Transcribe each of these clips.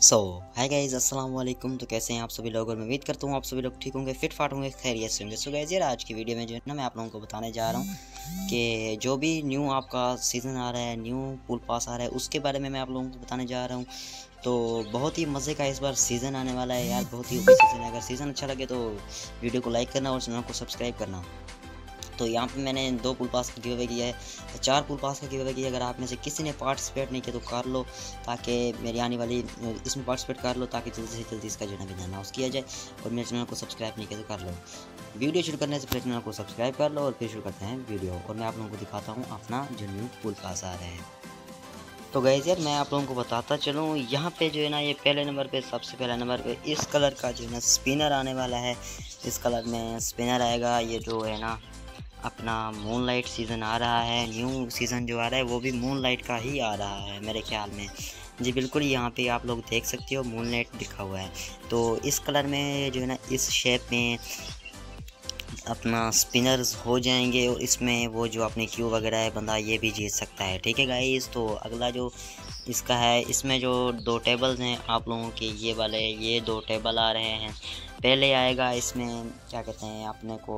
सो hi guys, अस्सलाम वालेकुम। तो कैसे हैं आप सभी लोग? और मैं उम्मीद करता हूँ आप सभी लोग ठीक होंगे, फिट फाट होंगे, खैरियत से होंगे। सो गाइज यार, आज की वीडियो में जो है ना मैं आप लोगों को बताने जा रहा हूँ कि जो भी न्यू आपका सीज़न आ रहा है, न्यू पूल पास आ रहा है, उसके बारे में मैं आप लोगों को बताने जा रहा हूँ। तो बहुत ही मज़े का इस बार सीज़न आने वाला है यार, बहुत ही ओपी सीज़न है। अगर सीज़न अच्छा लगे तो वीडियो को लाइक करना और चैनल को सब्सक्राइब करना। तो यहाँ पे मैंने 2 पुल पास का गिव अवे किया है, 4 पुल पास का गिव अवे किया है। अगर आप में से किसी ने पार्टिसिपेट नहीं किया तो कर लो, ताकि मेरी आने वाली इसमें पार्टिसिपेट कर लो, ताकि जल्दी से जल्दी इसका जो है ना अनाउंस किया जाए। और मेरे चैनल को सब्सक्राइब नहीं किया तो कर लो। वीडियो शुरू करने से पहले चैनल को सब्सक्राइब कर लो और फिर शुरू करते हैं वीडियो। और मैं आप लोगों को दिखाता हूँ अपना जो न्यू पुल पास आ रहे हैं। तो गाइस यार, मैं आप लोगों को बताता चलूँ, यहाँ पे जो है ना ये पहले नंबर पे, सबसे पहला नंबर पे इस कलर का जो है ना स्पिनर आने वाला है। इस कलर में स्पिनर आएगा। ये जो है ना अपना मूनलाइट सीज़न आ रहा है, न्यू सीज़न जो आ रहा है वो भी मूनलाइट का ही आ रहा है मेरे ख्याल में। जी बिल्कुल, यहाँ पे आप लोग देख सकते हो मूनलाइट लिखा हुआ है। तो इस कलर में जो है ना, इस शेप में अपना स्पिनर्स हो जाएंगे और इसमें वो जो अपनी क्यू वगैरह है बंदा ये भी जीत सकता है। ठीक है गाइस, तो अगला जो इसका है, इसमें जो 2 टेबल्स हैं आप लोगों के, ये वाले, ये 2 टेबल आ रहे हैं। पहले आएगा इसमें क्या कहते हैं, अपने को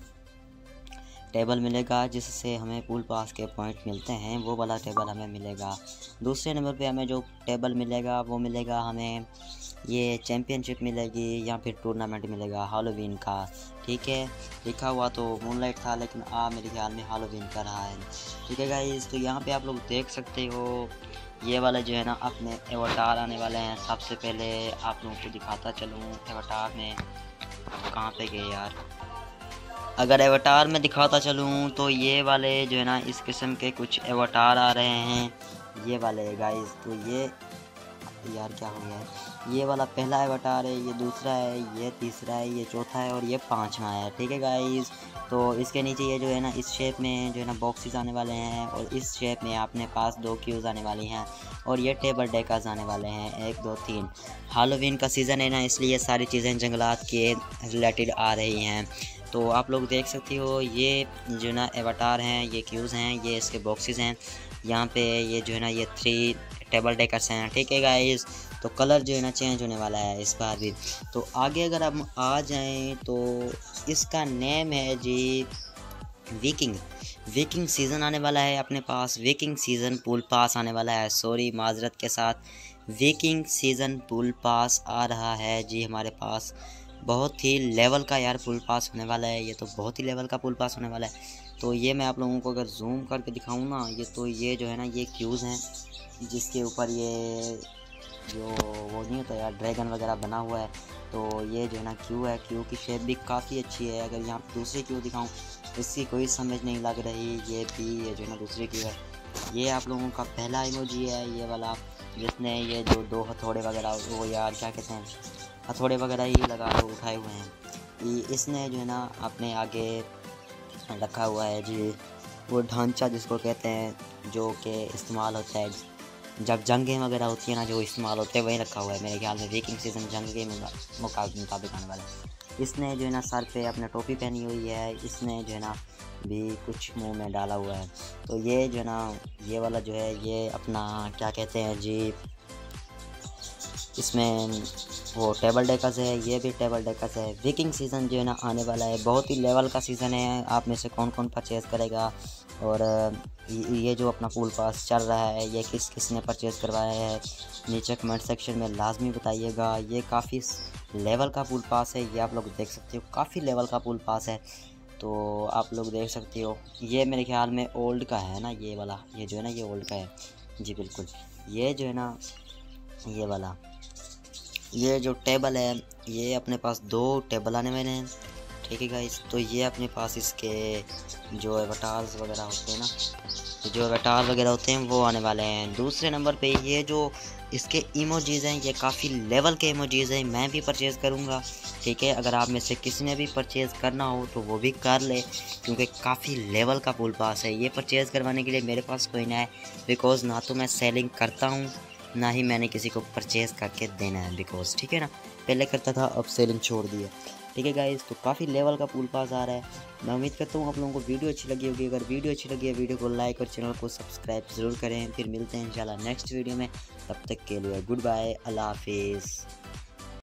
टेबल मिलेगा जिससे हमें पूल पास के पॉइंट मिलते हैं, वो वाला टेबल हमें मिलेगा। दूसरे नंबर पे हमें जो टेबल मिलेगा वो मिलेगा हमें, ये चैम्पियनशिप मिलेगी या फिर टूर्नामेंट मिलेगा हैलोवीन का। ठीक है, लिखा हुआ तो मूनलाइट था लेकिन मेरे ख्याल में हैलोवीन का रहा है। ठीक है गाइस, तो यहाँ पे आप लोग देख सकते हो ये वाला जो है ना अपने एवटार आने वाले हैं। सबसे पहले आप लोगों को दिखाता चलूँ एवटार में, कहाँ पे गए यार। अगर एवटार में दिखाता चलूँ तो ये वाले जो है ना इस किस्म के कुछ एवटार आ रहे हैं, ये वाले गाइस। तो ये यार क्या हो गया है, ये वाला पहला एवटार है, ये दूसरा है, ये तीसरा है, ये चौथा है और ये पांचवा है। ठीक है गाइस, तो इसके नीचे ये जो है ना इस शेप में जो है ना बॉक्सेस आने वाले हैं और इस शेप में अपने पास 2 क्यूज़ आने वाली हैं और ये टेबल डेकर्स आने वाले हैं 1 2 3। हैलोवीन का सीज़न है ना, इसलिए सारी चीज़ें जंगलात के रिलेटेड आ रही हैं। तो आप लोग देख सकते हो ये जो ना एवटार हैं, ये क्यूज़ हैं, ये इसके बॉक्सेस हैं। यहाँ पे ये जो है ना ये 3 टेबल डेकर्स हैं। ठीक है गाइस, तो कलर जो है ना चेंज होने वाला है इस बार भी। तो आगे अगर हम आ जाएं तो इसका नेम है जी विकिंग। विकिंग सीज़न आने वाला है अपने पास, विकिंग सीज़न पूल पास आने वाला है। सॉरी, माजरत के साथ, विकिंग सीज़न पूल पास आ रहा है जी हमारे पास। बहुत ही लेवल का यार पुल पास होने वाला है, ये तो बहुत ही लेवल का पुल पास होने वाला है। तो ये मैं आप लोगों को अगर जूम करके दिखाऊं ना, ये तो ये जो है ना ये क्यूज़ हैं जिसके ऊपर ये जो वो नहीं होता यार, ड्रैगन वगैरह बना हुआ है। तो ये जो है ना क्यू है, क्यू की शेप भी काफ़ी अच्छी है। अगर यहाँ पे दूसरी क्यू दिखाऊं, इसकी कोई समझ नहीं लग रही। ये भी ये जो है ना दूसरी क्यू है। ये आप लोगों का पहला इमोजी है, ये वाला, जिसने ये जो 2 हथौड़े वगैरह, वो यार क्या कहते हैं, हथौड़े वगैरह ही लगा लो उठाए हुए हैं। इसने जो है ना अपने आगे रखा हुआ है जी वो ढांचा जिसको कहते हैं, जो कि इस्तेमाल होता है जब जंगें वगैरह होती है ना, जो इस्तेमाल होते हैं वही रखा हुआ है। मेरे ख्याल में विकिंग सीज़न जंग के मुताबिक आने वाला है। इसने जो है ना सर पे अपने टोपी पहनी हुई है, इसने जो है ना भी कुछ मुंह में डाला हुआ है। तो ये जो है ना ये वाला जो है ये अपना क्या कहते हैं जी, इसमें वो टेबल डेकर्स है, ये भी टेबल डेकर्स है। विकिंग सीज़न जो है ना आने वाला है, बहुत ही लेवल का सीज़न है। आप में से कौन कौन परचेज़ करेगा और ये जो अपना पूल पास चल रहा है ये किस किस ने परचेज़ करवाया है, नीचे कमेंट सेक्शन में लाजमी बताइएगा। ये काफ़ी लेवल का पूल पास है, ये आप लोग देख सकते हो, काफ़ी लेवल का पूल पास है। तो आप लोग देख सकते हो, ये मेरे ख्याल में ओल्ड का है ना, ये वाला, ये जो है ना ये ओल्ड का है जी बिल्कुल। ये जो है ना ये वाला, ये जो टेबल है, ये अपने पास 2 टेबल आने वाले हैं। ठीक है गाइस, तो ये अपने पास इसके जो एवटार्स वगैरह होते हैं ना, जो एवटार वगैरह होते हैं वो आने वाले हैं। दूसरे नंबर पे ये जो इसके इमोजीज़ हैं, ये काफ़ी लेवल के इमोजीज़ हैं, मैं भी परचेज़ करूँगा। ठीक है, अगर आप में से किसी ने भी परचेज़ करना हो तो वो भी कर ले, क्योंकि काफ़ी लेवल का पूल पास है। ये परचेज़ करवाने के लिए मेरे पास कोई ना है, बिकॉज़ ना तो मैं सेलिंग करता हूँ, ना ही मैंने किसी को परचेज़ करके देना है, बिकॉज़ ठीक है ना, पहले करता था अब सेलिंग छोड़ दी है। ठीक है गाइस, तो काफ़ी लेवल का पूल पास आ रहा है। मैं उम्मीद करता हूँ आप लोगों को वीडियो अच्छी लगी होगी। अगर वीडियो अच्छी लगी है वीडियो को लाइक और चैनल को सब्सक्राइब ज़रूर करें। फिर मिलते हैं इंशाल्लाह नेक्स्ट वीडियो में, तब तक के लिए गुड बाय, अल्लाह हाफिज़।